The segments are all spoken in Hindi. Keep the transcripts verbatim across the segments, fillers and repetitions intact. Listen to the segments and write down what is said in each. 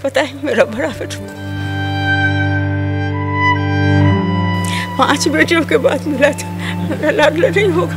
पता है मेरा बड़ा बेटा पांच बेटियों के बाद मिला था, मेरा लाडला नहीं होगा।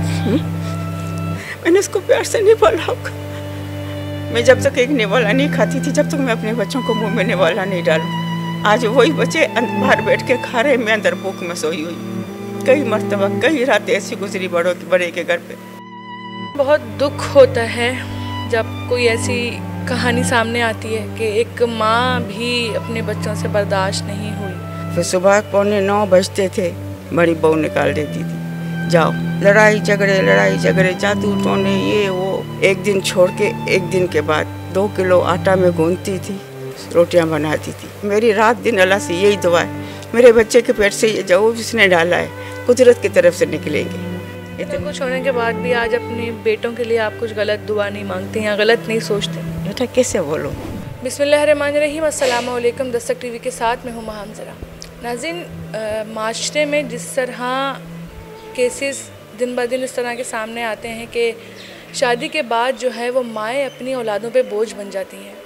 मैंने उसको प्यार से नहीं पाला होगा। मैं जब तक एक निवाला नहीं खाती थी, जब तक मैं अपने बच्चों को मुंह में निवाला नहीं डालूं। आज वही बच्चे बाहर बैठ के खा रहे, मैं अंदर भूख में सोई हुई। कई मर्तबा कई रातें ऐसी गुजरी बड़ों की बड़े के घर पे। बहुत दुख होता है जब कोई ऐसी कहानी सामने आती है कि एक माँ भी अपने बच्चों से बर्दाश्त नहीं हुई। फिर सुबह पौने नौ बजते थे, बड़ी बहू निकाल देती थी, जाओ लड़ाई झगड़े लड़ाई झगड़े जादू टोने ये वो। एक दिन छोड़ के एक दिन के बाद दो किलो आटा में गूंथती थी, रोटियां बनाती थी। मेरी रात दिन अल्लाह से यही दुआ है, मेरे बच्चे के पेट से ये जो जिसने डाला है कुदरत की तरफ से निकलेंगे। इतना कुछ होने के बाद भी आज अपने बेटों के लिए आप कुछ गलत दुआ नहीं मांगते या गलत नहीं सोचते? बेटा कैसे बोलो। बिस्मिल्लाहिर्रहमानिर्रहीम, अस्सलाम वालेकुम। दस्तक टीवी के साथ मैं हूँ महामजरा। नाज़रीन, माशरे में जिस तरह केसेस दिन ब दिन इस तरह के सामने आते हैं कि शादी के बाद जो है वो माएँ अपनी औलादों पे बोझ बन जाती हैं,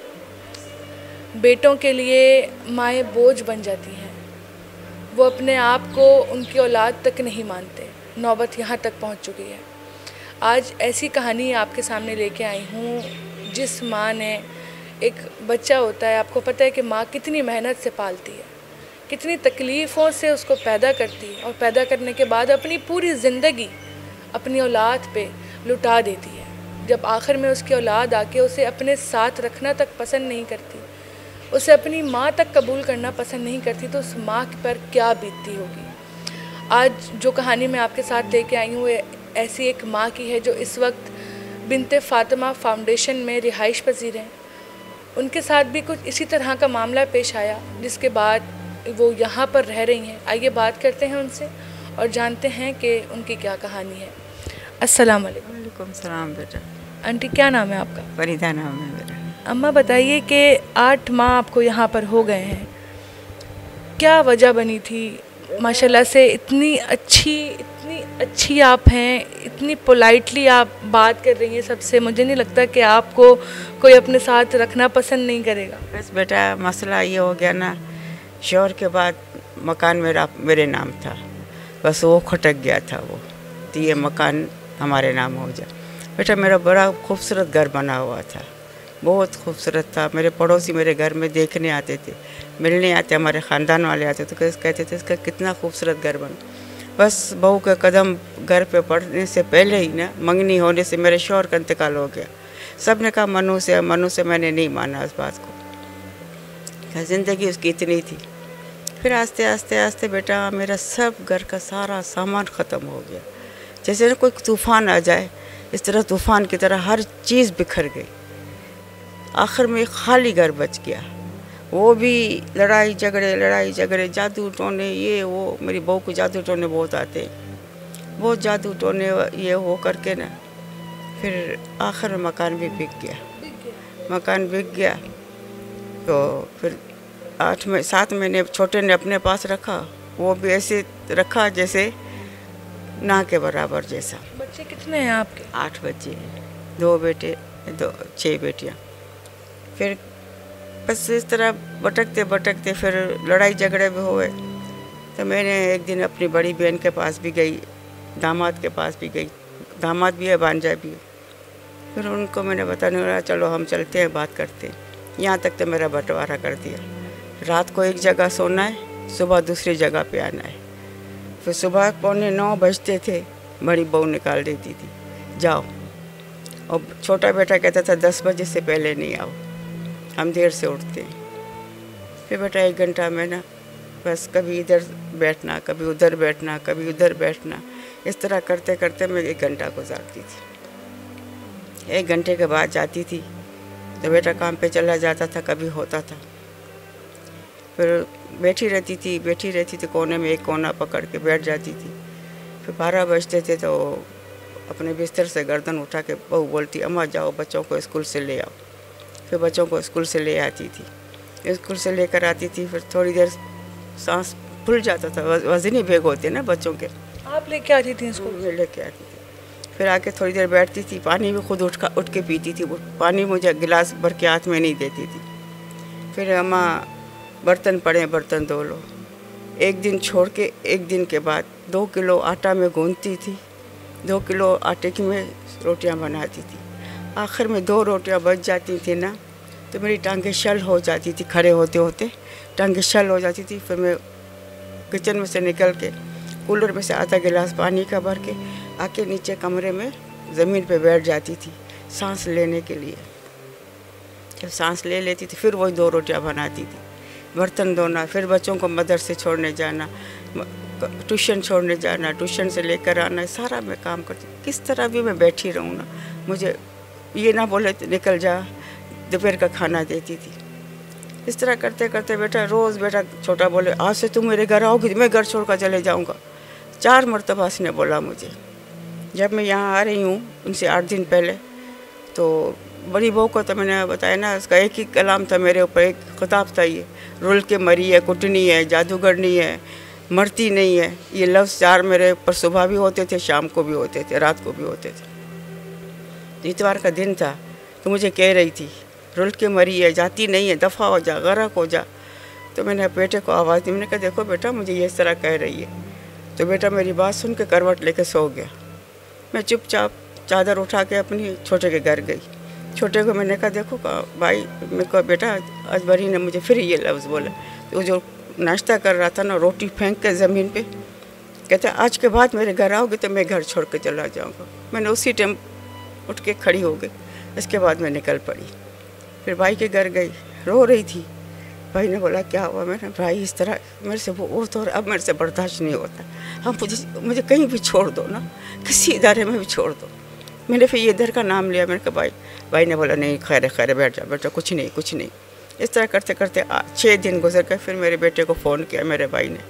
बेटों के लिए माएँ बोझ बन जाती हैं। वो अपने आप को उनकी औलाद तक नहीं मानते। नौबत यहाँ तक पहुँच चुकी है। आज ऐसी कहानी आपके सामने लेके आई हूँ जिस माँ ने, एक बच्चा होता है, आपको पता है कि माँ कितनी मेहनत से पालती है, कितनी तकलीफ़ों से उसको पैदा करती है और पैदा करने के बाद अपनी पूरी ज़िंदगी अपनी औलाद पे लुटा देती है। जब आखिर में उसकी औलाद आके उसे अपने साथ रखना तक पसंद नहीं करती, उसे अपनी माँ तक कबूल करना पसंद नहीं करती, तो उस माँ पर क्या बीतती होगी। आज जो कहानी मैं आपके साथ लेके आई हूँ ऐसी एक माँ की है जो इस वक्त बिनते फ़ातिमा फाउंडेशन में रिहाइश पजीर हैं। उनके साथ भी कुछ इसी तरह का मामला पेश आया, जिसके बाद वो यहाँ पर रह रही हैं। आइए बात करते हैं उनसे और जानते हैं कि उनकी क्या कहानी है। अस्सलाम वालेकुम। वालेकुम सलाम बेटा। आंटी, क्या नाम है आपका? फरीदा नाम है मेरा। अम्मा बताइए कि आठ माह आपको यहाँ पर हो गए हैं, क्या वजह बनी थी? माशाल्लाह से इतनी अच्छी इतनी अच्छी आप हैं, इतनी पोलाइटली आप बात कर रही हैं सबसे। मुझे नहीं लगता कि आपको कोई अपने साथ रखना पसंद नहीं करेगा। बस बेटा मसला ये हो गया ना, शोहर के बाद मकान मेरा मेरे नाम था, बस वो खटक गया था वो, तो ये मकान हमारे नाम हो जाए। बेटा मेरा बड़ा खूबसूरत घर बना हुआ था, बहुत खूबसूरत था। मेरे पड़ोसी मेरे घर में देखने आते थे, मिलने आते, हमारे ख़ानदान वाले आते तो कहते थे इसका कितना खूबसूरत घर बना। बस बहू का कदम घर पे पड़ने से पहले ही ना, मंगनी होने से मेरे शौहर का इंतकाल हो गया। सब ने कहा मनु से मनु से, मैंने नहीं माना उस बात को। ज़िंदगी उसकी इतनी थी। फिर आस्ते आस्ते आस्ते बेटा मेरा सब घर का सारा सामान ख़त्म हो गया। जैसे ना कोई तूफ़ान आ जाए, इस तरह तूफ़ान की तरह हर चीज़ बिखर गई। आखिर में खाली घर बच गया, वो भी लड़ाई झगड़े लड़ाई झगड़े जादू टोने ये वो। मेरी बहू को जादू टोने बहुत आते हैं, बहुत जादू टोने ये वो करके ना, फिर आखिर में मकान भी बिक गया। मकान बिक गया तो फिर आठ में सात महीने छोटे ने अपने पास रखा, वो भी ऐसे रखा जैसे ना के बराबर जैसा। बच्चे कितने हैं आपके? आठ बच्चे हैं, दो बेटे दो छः बेटियाँ। फिर बस इस तरह भटकते भटकते फिर लड़ाई झगड़े भी हुए। तो मैंने एक दिन अपनी बड़ी बहन के पास भी गई, दामाद के पास भी गई, दामाद भी है भांजा भी है। फिर उनको मैंने बताने लगा चलो हम चलते हैं, बात करते हैं। यहाँ तक तो मेरा बंटवारा कर दिया, रात को एक जगह सोना है, सुबह दूसरी जगह पे आना है। फिर सुबह पौने नौ बजते थे, बड़ी बहू निकाल देती थी, जाओ। और छोटा बेटा कहता था दस बजे से पहले नहीं आओ, हम देर से उठते हैं। फिर बेटा एक घंटा में ना बस कभी इधर बैठना, कभी उधर बैठना, कभी उधर बैठना, इस तरह करते करते मैं एक घंटा गुजारती थी। एक घंटे के बाद जाती थी तो बेटा काम पे चला जाता था, कभी होता था। फिर बैठी रहती थी बैठी रहती थी कोने में, एक कोना पकड़ के बैठ जाती थी। फिर बारह बजते थे तो अपने बिस्तर से गर्दन उठा के बहू बोलती अम्मा जाओ बच्चों को स्कूल से ले आओ। फिर बच्चों को स्कूल से ले आती थी, स्कूल से लेकर आती थी। फिर थोड़ी देर सांस फूल जाता था, वज़नी बैग होते हैं ना बच्चों के, आप लेके आती थी स्कूल में लेके आती थी। फिर आके थोड़ी देर बैठती थी, पानी भी खुद उठ उठ के पीती थी। पानी मुझे गिलास भर के हाथ में नहीं देती थी, फिर अम्मा बर्तन पड़े बर्तन धो लो। एक दिन छोड़ के एक दिन के बाद दो किलो आटा में गूंथती थी, दो किलो आटे की मैं रोटियां बनाती थी। आखिर में दो रोटियां बच जाती थी ना तो मेरी टांगें शल हो जाती थी, खड़े होते होते टांगें शल हो जाती थी। फिर मैं किचन में से निकल के कूलर में से आधा गिलास पानी का भर के आके नीचे कमरे में ज़मीन पे बैठ जाती थी सांस लेने के लिए। जब सांस ले लेती थी फिर वही दो रोटियां बनाती थी, बर्तन धोना, फिर बच्चों को मदरसे छोड़ने जाना, ट्यूशन छोड़ने जाना, ट्यूशन से लेकर आना, सारा मैं काम करती। किस तरह भी मैं बैठी रहूँ ना, मुझे ये ना बोले निकल जा, दोपहर का खाना देती थी। इस तरह करते करते बेटा रोज़ बेटा छोटा बोले आज से तुम मेरे घर आओगी मैं घर छोड़ कर चले जाऊँगा। चार मरतबा उसने बोला मुझे। जब मैं यहाँ आ रही हूँ उनसे आठ दिन पहले, तो बड़ी बहू को तो मैंने बताया ना, उसका एक ही कलाम था मेरे ऊपर, एक खिताब था, ये रुल के मरी है, कुटनी है, जादूगरनी है, मरती नहीं है। ये लफ्ज़ चार मेरे ऊपर सुबह भी होते थे, शाम को भी होते थे, रात को भी होते थे। इतवार का दिन था तो मुझे कह रही थी रुल के मरी है, जाती नहीं है, दफ़ा हो जा, गरक हो जा। तो मैंने बेटे को आवाज़ दी, मैंने कहा देखो बेटा मुझे ये इस तरह कह रही है। तो बेटा मेरी बात सुन के करवट लेके सो गया। मैं चुपचाप चादर उठा के अपनी छोटे के घर गई। छोटे को मैंने कहा देखो भाई, मेरे को बेटा अजबरी ने मुझे फिर ये लफ्ज़ बोला। तो जो नाश्ता कर रहा था ना, रोटी फेंक के ज़मीन पे कहते आज के बाद मेरे घर आओगे तो मैं घर छोड़ के चला जाऊँगा। मैंने उसी टाइम उठ के खड़ी हो गई। इसके बाद मैं निकल पड़ी, फिर भाई के घर गई, रो रही थी। भाई ने बोला क्या हुआ? मैंने भाई इस तरह मेरे से वो वो तो अब मेरे से बर्दाश्त नहीं होता, हम मुझे मुझे कहीं भी छोड़ दो ना, किसी इदारे में भी छोड़ दो। मैंने फिर ये इधर का नाम लिया। मैंने कहा भाई भाई ने बोला नहीं खैर खैर बैठ जा बैठ जा, कुछ नहीं कुछ नहीं। इस तरह करते करते छः दिन गुजर गए। फिर मेरे बेटे को फ़ोन किया मेरे भाई ने,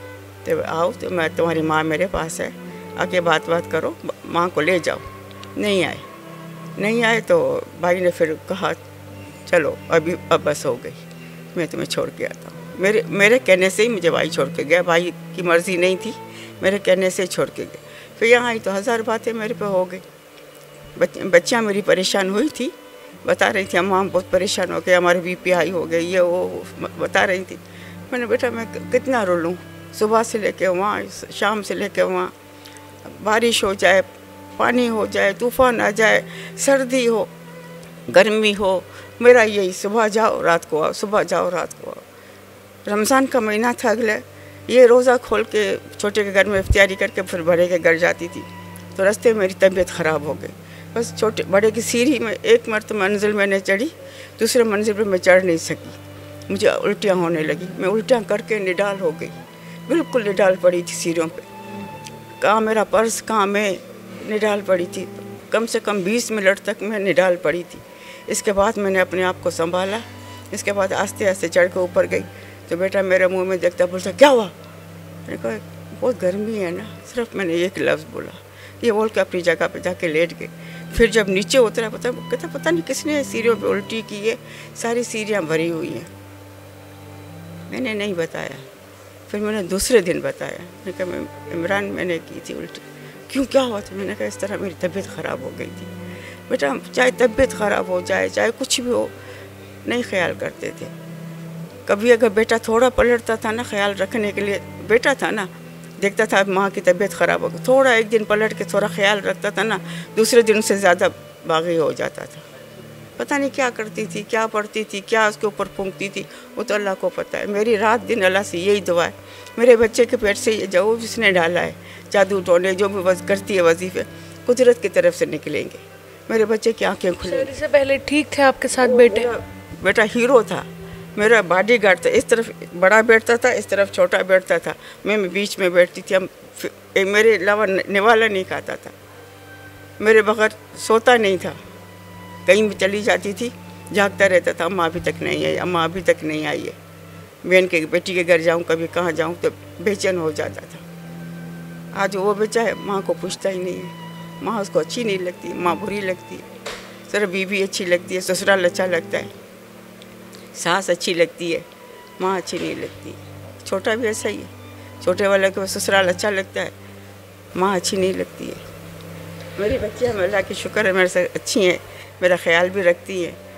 तो आओ तो मैं तुम्हारी माँ मेरे पास है, आके बात बात करो, माँ को ले जाओ। नहीं आए नहीं आए तो भाई ने फिर कहा चलो अभी अब बस हो गई, मैं तुम्हें छोड़ के आता हूँ। मेरे मेरे कहने से ही मुझे भाई छोड़ के गया, भाई की मर्ज़ी नहीं थी, मेरे कहने से ही छोड़ के गए। फिर यहाँ आई तो हज़ार बातें मेरे पे हो गई। बच, बच्चियाँ मेरी परेशान हुई थी, बता रही थी अम्मा हम बहुत परेशान हो गए, हमारे बी पी हाई हो गई, ये वो बता रही थी। मैंने बेटा मैं कितना रो लूँ, सुबह से लेके वहाँ शाम से लेके वहाँ, बारिश हो जाए, पानी हो जाए, तूफ़ान आ जाए, सर्दी हो, गर्मी हो, मेरा यही सुबह जाओ रात को आओ, सुबह जाओ रात को आओ। रमज़ान का महीना था अगले, ये रोज़ा खोल के छोटे के घर में इफ्तियारी करके फिर बड़े के घर जाती थी। तो रास्ते में मेरी तबीयत ख़राब हो गई। बस छोटे बड़े की सीढ़ी में एक मरतबा मंजिल मैंने चढ़ी, दूसरे मंजिल पर मैं चढ़ नहीं सकी, मुझे उल्टियाँ होने लगी। मैं उल्टियाँ करके निडाल हो गई, बिल्कुल निडाल पड़ी थी सीढ़ियों पे। कहाँ मेरा पर्स, कहाँ मैं निडाल पड़ी थी। कम से कम बीस मिनट तक मैं निडाल पड़ी थी। इसके बाद मैंने अपने आप को संभाला। इसके बाद आस्ते आस्ते चढ़ के ऊपर गई तो बेटा मेरे मुंह में देखता बोलता क्या हुआ? मैंने कहा बहुत गर्मी है ना, सिर्फ मैंने एक लफ्ज़ बोला। ये बोल के अपनी जगह पे जाके लेट गए। फिर जब नीचे उतरा पता कहता पता नहीं किसने सीढ़ियों पे उल्टी की है, सारी सीढ़ियाँ भरी हुई हैं। मैंने नहीं बताया। फिर मैंने दूसरे दिन बताया, मैंने कहा मैं इमरान मैंने की थी उल्टी। क्यों क्या हुआ था? मैंने कहा इस तरह मेरी तबीयत ख़राब हो गई थी। बेटा चाहे तबीयत ख़राब हो जाए, चाहे कुछ भी हो, नहीं ख्याल करते थे। कभी अगर बेटा थोड़ा पलटता था ना, ख्याल रखने के लिए बेटा था ना, देखता था माँ की तबीयत ख़राब हो गई, थोड़ा एक दिन पलट के थोड़ा ख्याल रखता था ना, दूसरे दिन से ज़्यादा बागी हो जाता था। पता नहीं क्या करती थी, क्या पढ़ती थी, क्या उसके ऊपर फूंकती थी, वो तो अल्लाह को पता है। मेरी रात दिन अल्लाह से यही दुआ है, मेरे बच्चे के पेट से ये जो जिसने डाला है, जादू टोने जो भी वज करती है वजीफ़े, कुदरत की तरफ से निकलेंगे। मेरे बच्चे की आँखें खुली। इससे पहले ठीक थे आपके साथ बेटे? बेटा हीरो था, मेरा बॉडी गार्ड था। इस तरफ बड़ा बैठता था, इस तरफ छोटा बैठता था, मैं बीच में बैठती थी। हम मेरे अलावा निवाला नहीं खाता था, मेरे बगैर सोता नहीं था। कहीं भी चली जाती थी, जागता रहता था, अम्मा अभी तक नहीं आई, अम्मा अभी तक नहीं आई है। बहन के बेटी के घर जाऊँ, कभी कहाँ जाऊँ तो बेचैन हो जाता था। आज वो बच्चा है, माँ को पूछता ही नहीं है। माँ उसको अच्छी नहीं लगती, माँ बुरी लगती है, सिर्फ बीवी अच्छी लगती है, ससुराल अच्छा लगता है, सास अच्छी लगती है, माँ अच्छी नहीं लगती। छोटा भी ऐसा ही है, छोटे वाले को ससुराल अच्छा लगता है, माँ अच्छी नहीं लगती है। मेरी बच्चियाँ अल्लाह की शुक्र है मेरे से अच्छी हैं, मेरा ख्याल भी रखती हैं,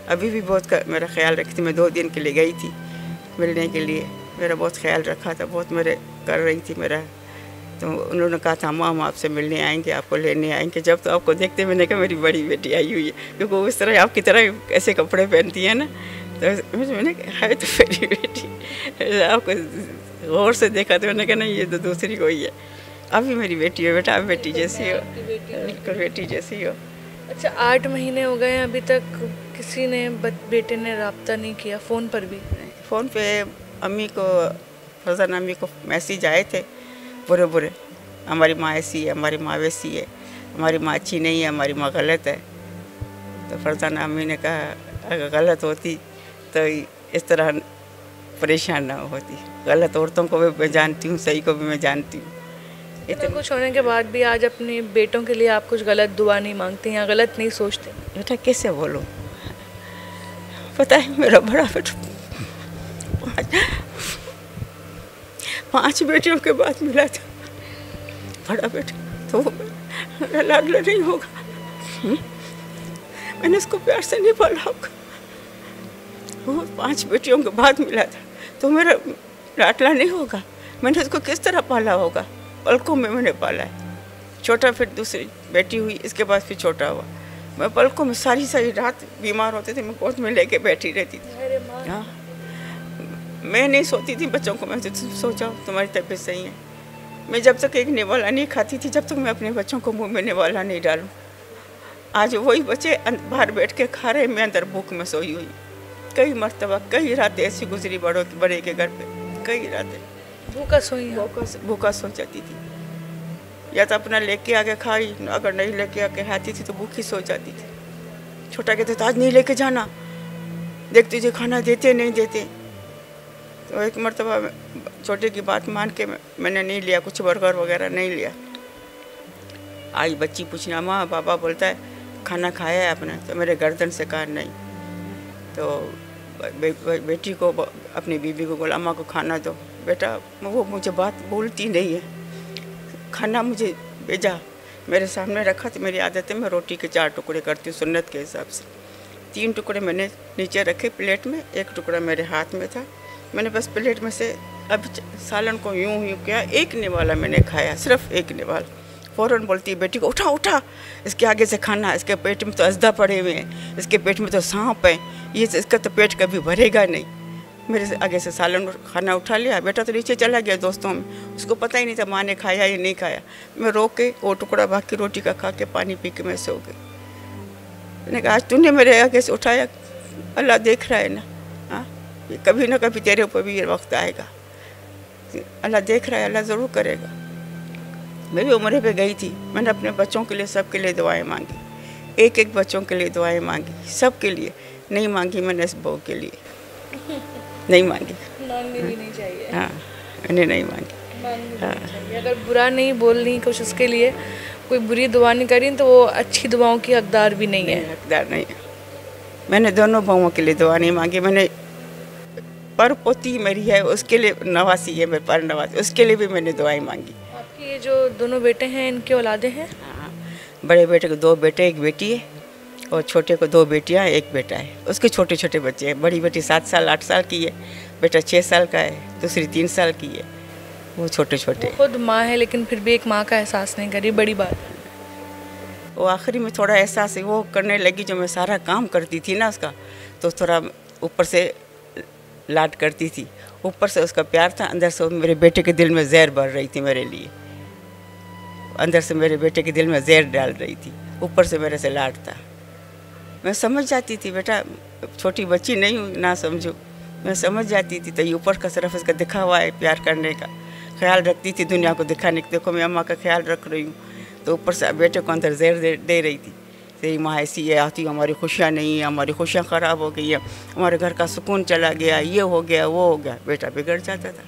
अभी भी बहुत का, मेरा ख्याल रखती थी। मैं दो दिन के लिए गई थी मिलने के लिए, मेरा बहुत ख्याल रखा था, बहुत मेरे कर रही थी मेरा। तो उन्होंने कहा था अम्मा हम आपसे मिलने आएंगे, आपको लेने आएंगे। जब तो आपको देखते मैंने कहा मेरी बड़ी बेटी आई हुई है, क्योंकि वो इस तरह आपकी तरह ऐसे कपड़े पहनती है ना। तो मैंने कहा है तो मेरी बेटी। आपको गौर से देखा तो मैंने कहा नहीं ये तो दूसरी कोई है। अभी मेरी बेटी है बेटा, आप बेटी जैसी हो, बिल्कुल बेटी जैसी हो। अच्छा, आठ महीने हो गए अभी तक किसी ने बेटे ने रब्ता नहीं किया? फ़ोन पर भी? फ़ोन पे अम्मी को, फरजान अम्मी को मैसेज आए थे बुरे बुरे, हमारी माँ ऐसी है, हमारी माँ वैसी है, हमारी माँ अच्छी नहीं है, हमारी माँ गलत है। तो फरजान अम्मी ने कहा अगर गलत होती तो इस तरह परेशान ना होती। गलत औरतों को भी मैं जानती हूँ, सही को भी मैं जानती हूँ। इतना कुछ होने के बाद भी आज अपने बेटों के लिए आप कुछ गलत दुआ नहीं मांगती या गलत नहीं सोचते? बेटा कैसे बोलूं, पता है मेरा बड़ा बेटा पाँच पाँच बेटियों के बाद मिला था, बड़ा बेटा तो मेरा लाडला नहीं होगा। हुँ? मैंने उसको प्यार से नहीं पाला होगा, वो पांच बेटियों के बाद मिला था तो मेरा लाडला नहीं होगा। मैंने उसको किस तरह पाला होगा, पलकों में मैंने पाला है। छोटा फिर दूसरी बेटी हुई, इसके बाद फिर छोटा हुआ। मैं पलकों में सारी सारी रात बीमार होते थे, मैं गोद में लेके बैठी रहती थी। हाँ, मैं नहीं सोती थी बच्चों को, मैं तो सोचा तुम्हारी तबीयत सही है। मैं जब तक एक निवाला नहीं खाती थी, जब तक मैं अपने बच्चों को मुंह में निवाला नहीं डालूं। आज वही बच्चे बाहर बैठ के खा रहे, मैं अंदर भूख में सोई हुई। कई मरतबा कई रातें ऐसी गुजरी बड़ों के बड़े के घर पे, कई रातें भूखा सोई, भूखा भूखा सो जाती थी। या तो अपना लेके आके खाई, अगर नहीं लेके आके खाती थी तो भूखी सो जाती थी। छोटा कहते तो आज नहीं लेके जाना, देख तुझे खाना देते नहीं देते। तो एक मरतबा छोटे की बात मान के मैंने नहीं लिया, कुछ बर्गर वगैरह नहीं लिया। आई बच्ची पूछना माँ पापा बोलता है खाना खाया है आपने? तो मेरे गर्दन से कहा नहीं। तो बे, बे, बेटी को अपनी बीबी को बोला अम्मा को खाना दो। बेटा वो मुझे बात बोलती नहीं है, खाना मुझे भेजा, मेरे सामने रखा तो मेरी आदत है मैं रोटी के चार टुकड़े करती हूँ सुन्नत के हिसाब से। तीन टुकड़े मैंने नीचे रखे प्लेट में, एक टुकड़ा मेरे हाथ में था। मैंने बस प्लेट में से अब सालन को यूं यूं किया, एक निवाला मैंने खाया, सिर्फ एक निवाला। फ़ौरन बोलती बेटी को उठा उठा, इसके आगे से खाना, इसके पेट में तो अजदा पड़े हुए हैं, इसके पेट में तो सांप है, ये इसका तो पेट कभी भरेगा नहीं। मेरे से आगे से सालन खाना उठा लिया, बेटा तो नीचे चला गया दोस्तों में, उसको पता ही नहीं था माँ ने खाया या नहीं खाया। मैं रोक के वो टुकड़ा बाकी रोटी का खा के पानी पी के मैं सो गई। मैंने कहा आज तूने मेरे आगे से उठाया, अल्लाह देख रहा है ना, हाँ कभी ना कभी तेरे ऊपर भी ये वक्त आएगा, अल्लाह देख रहा है, अल्लाह ज़रूर करेगा। मैं भी उम्र पे गई थी, मैंने अपने बच्चों के लिए सब के लिए दुआएं मांगी, एक एक बच्चों के लिए दुआएं मांगी, सब के लिए नहीं मांगी मैंने इस बहू के लिए नहीं मांगी, मांगनी भी नहीं चाहिए। हाँ मैंने नहीं मांगी। हाँ। अगर बुरा नहीं बोलनी कुछ उसके लिए, कोई बुरी दुआ नहीं करी तो वो अच्छी दुआओं की हकदार भी नहीं, नहीं है, हकदार नहीं है। मैंने दोनों बहुओं के लिए दुआ नहीं मांगी, मैंने पर पोती मेरी है उसके लिए नवासी है, मेरे पर नवासी, उसके लिए भी मैंने दुआएं मांगी। आपकी ये जो दोनों बेटे हैं इनके औलादे हैं? हाँ, बड़े बेटे को दो बेटे एक बेटी है और छोटे को दो बेटियां एक बेटा है। उसके छोटे छोटे बच्चे हैं, बड़ी बेटी सात साल आठ साल की है, बेटा छः साल का है, दूसरी तीन साल की है, वो छोटे छोटे। खुद माँ है लेकिन फिर भी एक माँ का एहसास नहीं करी, बड़ी बात है। वो आखिरी में थोड़ा एहसास वो करने लगी, जो मैं सारा काम करती थी ना उसका, तो थोड़ा ऊपर से लाड करती थी, ऊपर से उसका प्यार था, अंदर से मेरे बेटे के दिल में जहर भर रही थी मेरे लिए, अंदर से मेरे बेटे के दिल में जहर डाल रही थी, ऊपर से मेरे से लाड था। मैं समझ जाती थी बेटा छोटी बच्ची नहीं हूँ ना समझो, मैं समझ जाती थी। तो ये ऊपर का सिर्फ इसका दिखा हुआ है प्यार करने का, ख्याल रखती थी दुनिया को दिखाने के, देखो मैं अम्मा का ख्याल रख रही हूँ। तो ऊपर से बेटे को अंदर जहर दे, दे रही थी, तेरी माँ ऐसी है, आती हमारी खुशियाँ नहीं है, हमारी खुशियाँ ख़राब हो गई है, हमारे घर का सुकून चला गया, ये हो गया वो हो गया, बेटा बिगड़ जाता था।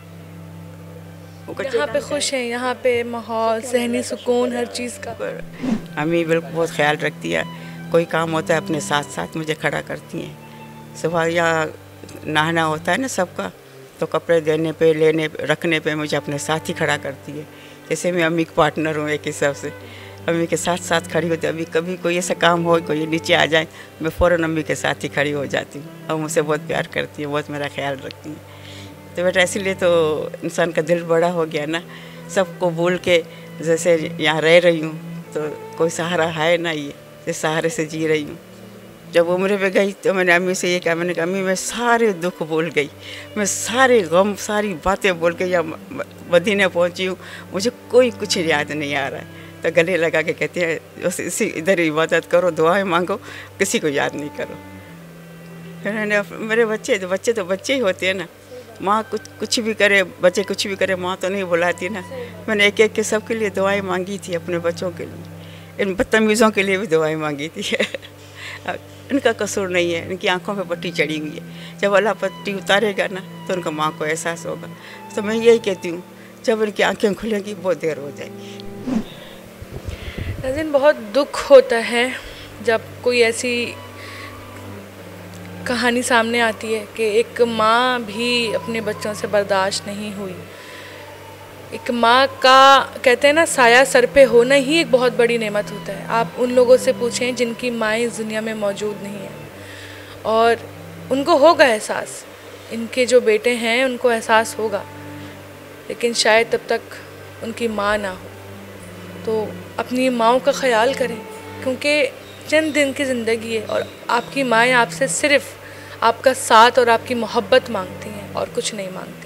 यहाँ पे खुश हैं, यहाँ पे माहौल सहनी सुकून हर चीज़ का। अम्मी बिल्कुल बहुत ख्याल रखती है, कोई काम होता है अपने साथ साथ मुझे खड़ा करती हैं। सुबह यहाँ नहाना होता है ना सबका, तो कपड़े देने पे लेने पे रखने पे मुझे अपने साथ ही खड़ा करती है, जैसे मैं अम्मी का पार्टनर हूँ एक हिसाब से। अम्मी के साथ साथ खड़ी होती। अभी कभी कोई ऐसा काम हो, कोई नीचे आ जाए, मैं फ़ौरन अम्मी के साथ ही खड़ी हो जाती हूँ और मुझसे बहुत प्यार करती है, बहुत मेरा ख्याल रखती है। तो बेटा इसीलिए तो इंसान का दिल बड़ा हो गया ना, सबको भूल के जैसे यहाँ रह रही हूँ, तो कोई सहारा है ना, ये इस सहारे से जी रही हूँ। जब उम्र पे गई तो मैंने अम्मी से ये कहा, मैंने कहा अम्मी मैं सारे दुख भूल गई, मैं सारे गम, सारी बातें भूल के यहाँ मदीने पहुँची हूँ, मुझे कोई कुछ याद नहीं आ रहा है। तो गले लगा के कहती है बस इसी इधर इबादत करो, दुआएं मांगो, किसी को याद नहीं करो। फिर मैंने मेरे बच्चे तो बच्चे तो बच्चे ही होते हैं ना, माँ कुछ कुछ भी करे, बच्चे कुछ भी करे, माँ तो नहीं बुलाती ना। मैंने एक एक के सब के लिए दुआएं मांगी थी, अपने बच्चों के लिए, इन बदतमीज़ों के लिए भी दुआएं मांगी थी। इनका कसूर नहीं है, इनकी आंखों पे पट्टी चढ़ी हुई है। जब अल्लाह पट्टी उतारेगा ना तो उनका माँ को एहसास होगा। तो मैं यही कहती हूँ, जब इनकी आंखें खुलेंगी बहुत देर हो जाएगी। नाज़रीन, बहुत दुख होता है जब कोई ऐसी कहानी सामने आती है कि एक माँ भी अपने बच्चों से बर्दाश्त नहीं हुई। एक माँ का कहते हैं ना, साया सर पे होना ही एक बहुत बड़ी नेमत होता है। आप उन लोगों से पूछें जिनकी माएँ इस दुनिया में मौजूद नहीं हैं, और उनको होगा एहसास, इनके जो बेटे हैं उनको एहसास होगा, लेकिन शायद तब तक उनकी माँ ना हो। तो अपनी माँओं का ख्याल करें, क्योंकि चंद दिन की ज़िंदगी है और आपकी माएँ आपसे सिर्फ़ आपका साथ और आपकी मोहब्बत मांगती हैं और कुछ नहीं मांगती।